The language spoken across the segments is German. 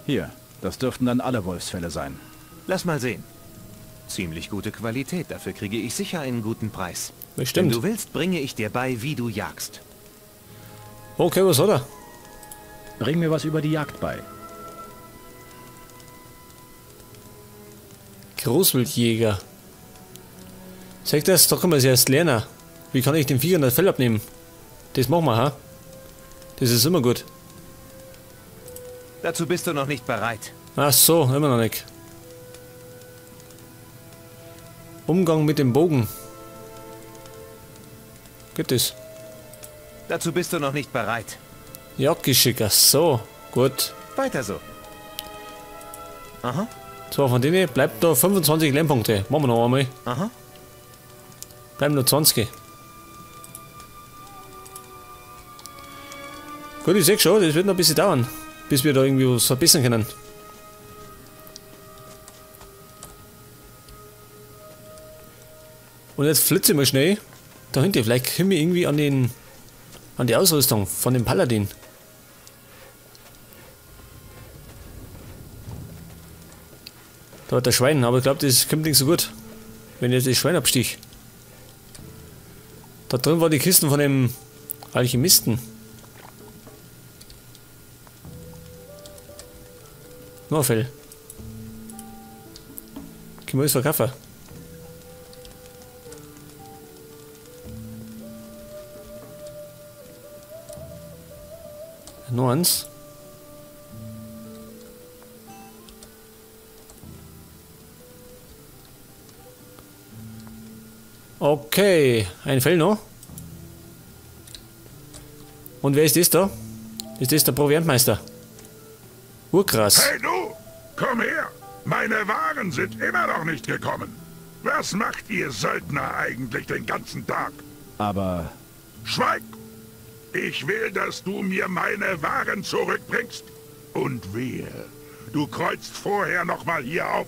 Hier, das dürften dann alle Wolfsfälle sein. Lass mal sehen. Ziemlich gute Qualität, dafür kriege ich sicher einen guten Preis. Bestimmt. Wenn du willst, bringe ich dir bei, wie du jagst. Okay, was hat er? Bring mir was über die Jagd bei. Großwildjäger. Sag das, da kann man es erst lernen. Wie kann ich den Viechern das Fell abnehmen? Das machen wir, ha? Das ist immer gut. Dazu bist du noch nicht bereit. Ach so, immer noch nicht. Umgang mit dem Bogen. Geht das? Dazu bist du noch nicht bereit. Jagdgeschick, ach so. Gut. Weiter so. Aha, So, von denen bleibt noch 25 Lernpunkte. Machen wir noch einmal. aha. Bleiben nur 20. Gut, ich sehe schon, das wird noch ein bisschen dauern, bis wir da irgendwie was verbessern können. Und jetzt flitze ich mal schnell dahinter. Vielleicht kommen wir irgendwie an die Ausrüstung von dem Paladin. Da hat der Schwein, aber ich glaube, das kommt nicht so gut, wenn ich das Schwein abstich. Da drin war die Kisten von dem Alchemisten. Norfell. Können wir alles verkaufen? Noch eins. Okay, ein Fell noch. Und wer ist das da? Ist das der Proviantmeister? Urkrass. Hey du, komm her! Meine Waren sind immer noch nicht gekommen. Was macht ihr Söldner eigentlich den ganzen Tag? Aber Schweig! Ich will, dass du mir meine Waren zurückbringst. Und wehe, du kreuzt vorher noch mal hier auf.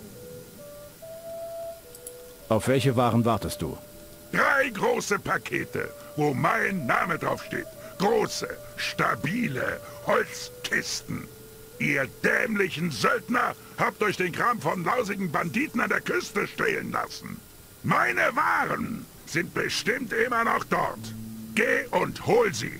auf welche Waren wartest du? 3 große Pakete, wo mein Name draufsteht. Große, stabile Holzkisten. Ihr dämlichen Söldner habt euch den Kram von lausigen Banditen an der Küste stehlen lassen. Meine Waren sind bestimmt immer noch dort. Geh und hol sie.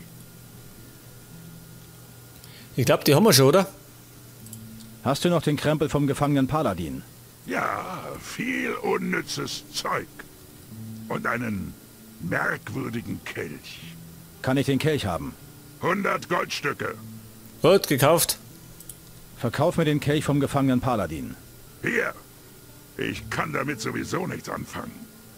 Ich glaube, die haben wir schon, oder? Hast du noch den Krempel vom gefangenen Paladin? Ja, viel unnützes Zeug. Und einen merkwürdigen Kelch. Kann ich den Kelch haben? 100 Goldstücke. Gut, gekauft. Verkauf mir den Kelch vom gefangenen Paladin. Hier. Ich kann damit sowieso nichts anfangen.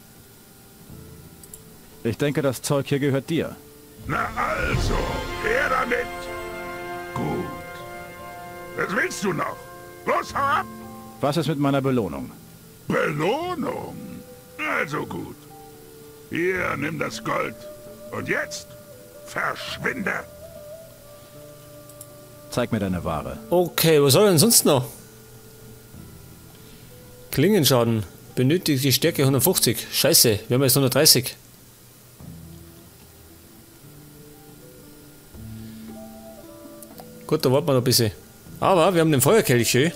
Ich denke, das Zeug hier gehört dir. Na also, her damit. Gut. Was willst du noch? Los, hau ab! Was ist mit meiner Belohnung? Belohnung? Also gut. Hier, nimm das Gold. Und jetzt, verschwinde! Zeig mir deine Ware. Okay, was soll denn sonst noch? Klingenschaden. Benötigt die Stärke 150. Scheiße, wir haben jetzt 130. Gut, da warten wir noch ein bisschen. Aber wir haben den Feuerkelch schön.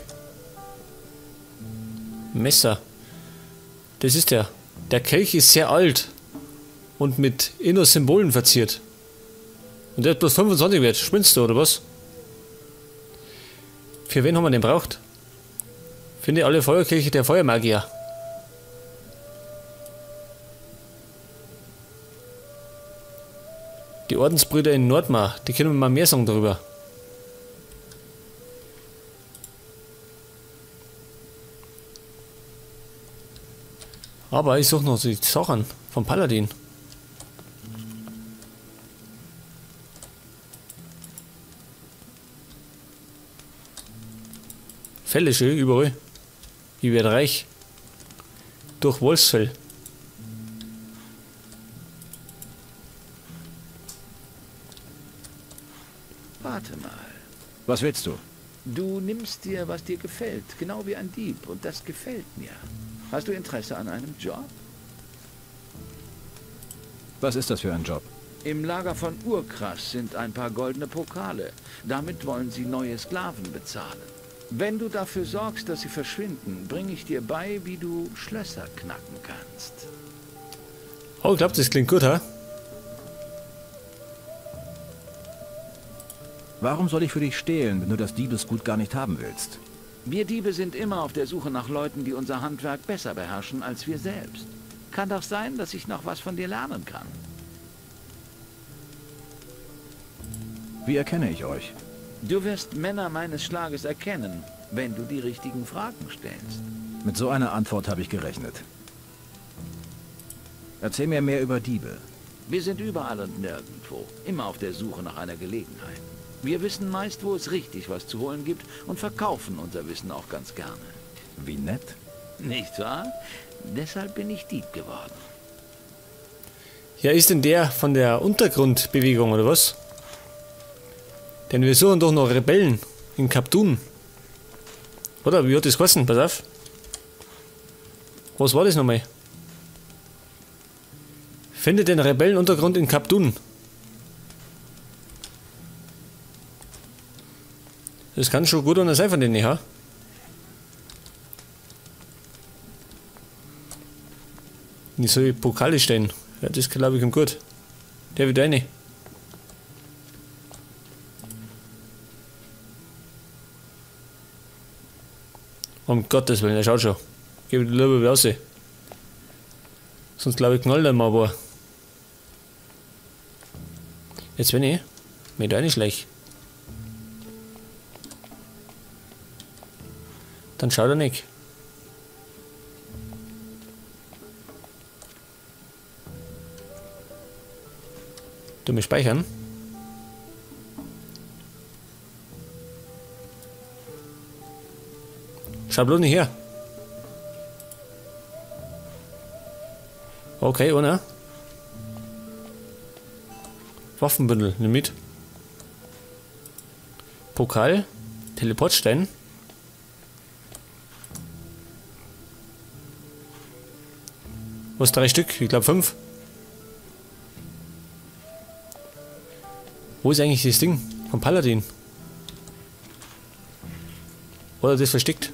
Messer. Das ist der. Der Kelch ist sehr alt. Und mit Inno-Symbolen verziert. Und der hat bloß 25 wert. Spinnst du, oder was? Für wen haben wir den braucht? Finde alle Feuerkelche der Feuermagier. Die Ordensbrüder in Nordmar, die können wir mal mehr sagen darüber. Aber ich suche noch die Sachen vom Paladin. Fälle schön, überall. Ich werde reich. Durch Wolfsfell. Warte mal. Was willst du? Du nimmst dir, was dir gefällt, genau wie ein Dieb. Und das gefällt mir. Hast du Interesse an einem Job? Was ist das für ein Job? Im Lager von Urkrass sind ein paar goldene Pokale. Damit wollen sie neue Sklaven bezahlen. Wenn du dafür sorgst, dass sie verschwinden, bringe ich dir bei, wie du Schlösser knacken kannst. Oh, ich glaube, das klingt gut, ha? Warum soll ich für dich stehlen, wenn du das Diebesgut gar nicht haben willst? Wir Diebe sind immer auf der Suche nach Leuten, die unser Handwerk besser beherrschen als wir selbst. Kann doch sein, dass ich noch was von dir lernen kann. Wie erkenne ich euch? Du wirst Männer meines Schlages erkennen, wenn du die richtigen Fragen stellst. Mit so einer Antwort habe ich gerechnet. Erzähl mir mehr über Diebe. Wir sind überall und nirgendwo, immer auf der Suche nach einer Gelegenheit. Wir wissen meist, wo es richtig was zu holen gibt und verkaufen unser Wissen auch ganz gerne. Wie nett. Nicht wahr? Deshalb bin ich Dieb geworden. Ja, ist denn der von der Untergrundbewegung, oder was? Denn wir suchen doch noch Rebellen in Kaptun. Oder, wie hat das geheißen? Pass auf. Was war das nochmal? Finde den Rebellenuntergrund in Kaptun. Das kann schon gut einer sein von denen, ja? Wie soll ich Pokale stehen? Ja, das glaube ich ihm gut. Der wird eine. Um Gottes Willen, er schaut schon. Gebe die lieber raus. Sonst glaube ich knallt er mal aber. Jetzt wenn ich mit eine schlecht. Dann schaut er nicht. Du mich speichern. Schau bloß nicht her. Okay, ohne. Waffenbündel, nimm mit. Pokal, Teleportstein. Was, 3 Stück? Ich glaube 5. Wo ist eigentlich das Ding vom Paladin? Oder das versteckt?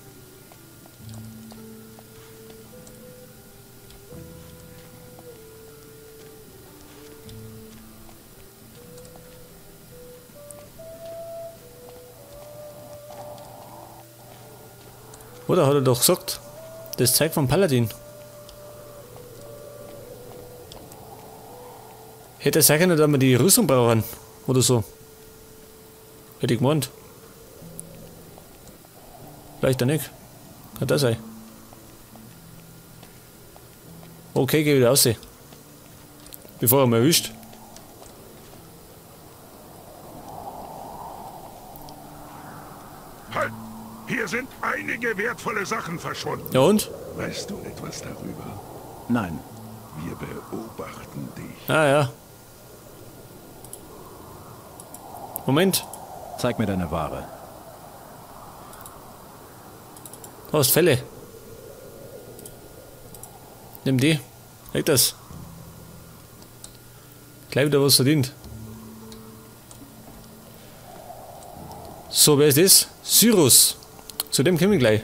Oder hat er doch gesagt, das Zeug vom Paladin. Hätte er sagen können, dass wir die Rüstung brauchen. Oder so. Hätte ich gemeint. Vielleicht auch nicht. Kann das sein. Okay, geh wieder raus. Bevor er mich erwischt. Halt! Hier sind einige wertvolle Sachen verschwunden. Ja und? Weißt du etwas darüber? Nein. Wir beobachten dich. Ah ja. Moment. Zeig mir deine Ware. Du hast Fälle. Nimm die. Leg das. Gleich wieder was verdient. So, wer ist das? Cyrus. Zu dem kommen wir gleich.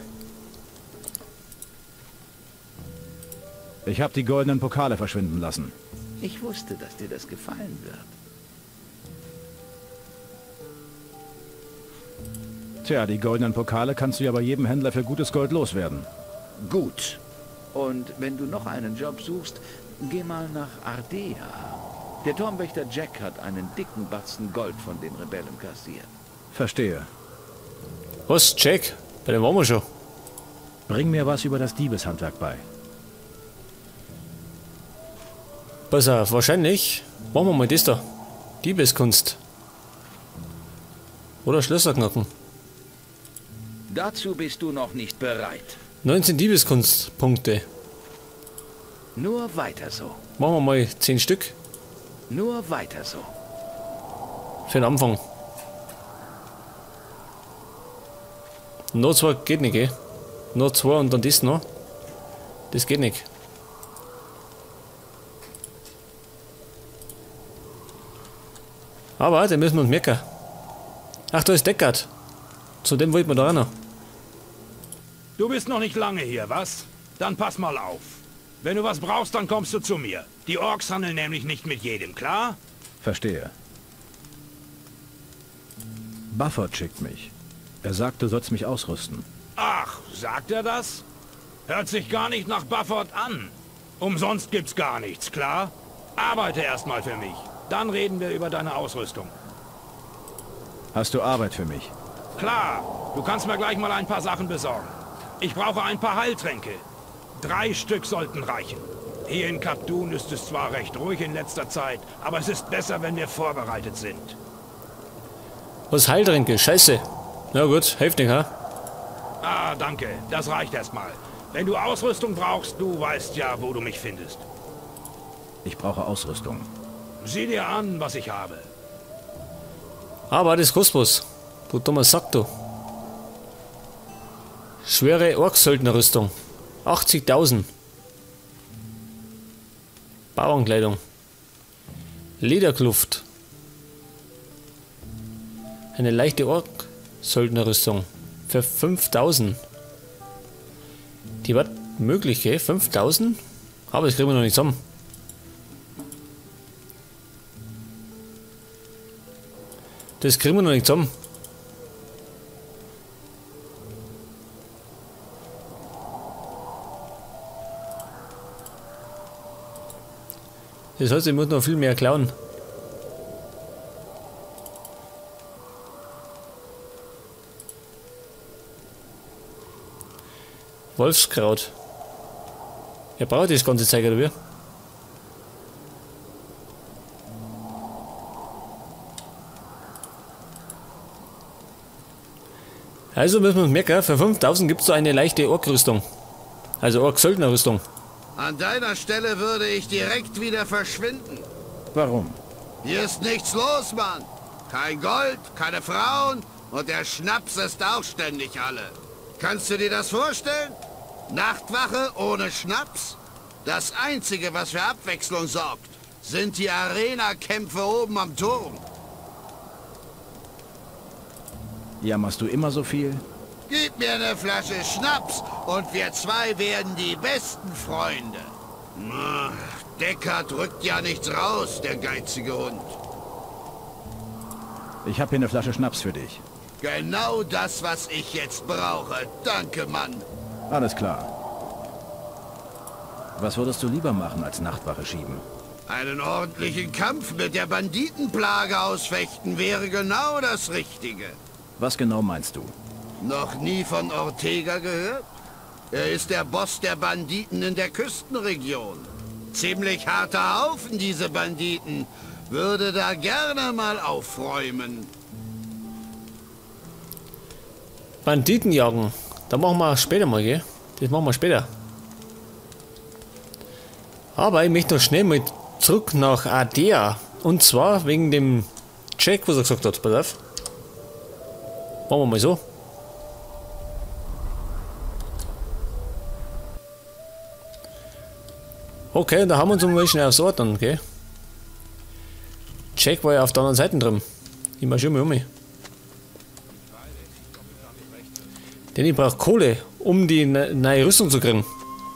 Ich habe die goldenen Pokale verschwinden lassen. Ich wusste, dass dir das gefallen wird. Tja, die goldenen Pokale kannst du ja bei jedem Händler für gutes Gold loswerden. Gut. Und wenn du noch einen Job suchst, geh mal nach Ardea. Der Turmwächter Jack hat einen dicken Batzen Gold von den Rebellen kassiert. Verstehe. Was, Jack? Bei dem waren wir schon. Bring mir was über das Diebeshandwerk bei. Pass auf, wahrscheinlich machen wir mal das da. Diebeskunst. Oder Schlösser knacken. Dazu bist du noch nicht bereit. 19 Diebeskunstpunkte. Nur weiter so. Machen wir mal 10 Stück. Nur weiter so. Für den Anfang. Noch 2 geht nicht, gell? Noch 2 und dann das noch. Das geht nicht. Aber den müssen wir uns merken. Ach, da ist Deckard. Zu dem wollten wir da auch noch. Du bist noch nicht lange hier, was? Dann pass mal auf. Wenn du was brauchst, dann kommst du zu mir. Die Orks handeln nämlich nicht mit jedem, klar? Verstehe. Bufford schickt mich. Er sagt, du sollst mich ausrüsten. Ach, sagt er das? Hört sich gar nicht nach Bufford an. Umsonst gibt's gar nichts, klar? Arbeite erstmal für mich. Dann reden wir über deine Ausrüstung. Hast du Arbeit für mich? Klar. Du kannst mir gleich mal ein paar Sachen besorgen. Ich brauche ein paar Heiltränke. 3 Stück sollten reichen. Hier in Kap Dun ist es zwar recht ruhig in letzter Zeit, aber es ist besser, wenn wir vorbereitet sind. Was Heiltränke? Scheiße. Na gut, hilft nicht, ha? Ah, danke. Das reicht erstmal. Wenn du Ausrüstung brauchst, du weißt ja, wo du mich findest. Ich brauche Ausrüstung. Sieh dir an, was ich habe. Aber das kostet was. Du dummer Sack, du. Schwere Ork-Söldnerrüstung. 80.000. Bauernkleidung. Lederkluft. Eine leichte Ork-Söldnerrüstung. Für 5.000. Die wird möglich, gell? 5.000? Aber das kriegen wir noch nicht zusammen. Das kriegen wir noch nicht zusammen. Das heißt, ich muss noch viel mehr klauen. Wolfskraut. Er braucht das ganze Zeug, oder wie? Also müssen wir uns merken, für 5.000 gibt es so eine leichte Ork-Rüstung. Also Ork-Söldner-Rüstung. An deiner Stelle würde ich direkt wieder verschwinden. Warum? Hier ist nichts los, Mann. Kein Gold, keine Frauen und der Schnaps ist auch ständig alle. Kannst du dir das vorstellen? Nachtwache ohne Schnaps? Das Einzige, was für Abwechslung sorgt, sind die Arena-Kämpfe oben am Turm. Jammerst du immer so viel? Gib mir eine Flasche Schnaps und wir zwei werden die besten Freunde. Deckard rückt ja nichts raus, der geizige Hund. Ich habe hier eine Flasche Schnaps für dich. Genau das, was ich jetzt brauche. Danke, Mann. Alles klar. Was würdest du lieber machen, als Nachtwache schieben? Einen ordentlichen Kampf mit der Banditenplage ausfechten wäre genau das Richtige. Was genau meinst du? Noch nie von Ortega gehört? Er ist der Boss der Banditen in der Küstenregion. Ziemlich harter Haufen, diese Banditen. Würde da gerne mal aufräumen. Banditen jagen. Da machen wir später mal, gell? Das machen wir später. Aber ich möchte noch schnell mal zurück nach Ardea. Und zwar wegen dem Jack, was er gesagt hat. Pass auf. Machen wir mal so. Okay, da haben wir uns mal schnell aufs Ort dann, okay? Jack war ja auf der anderen Seite drin. Ich marschiere mal um mich. Denn ich brauche Kohle, um die neue Rüstung zu kriegen.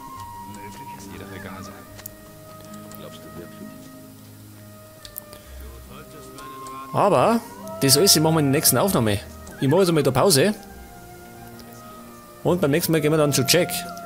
Aber das alles machen wir in der nächsten Aufnahme. Ich mache jetzt mal eine Pause. Und beim nächsten Mal gehen wir dann zu Jack.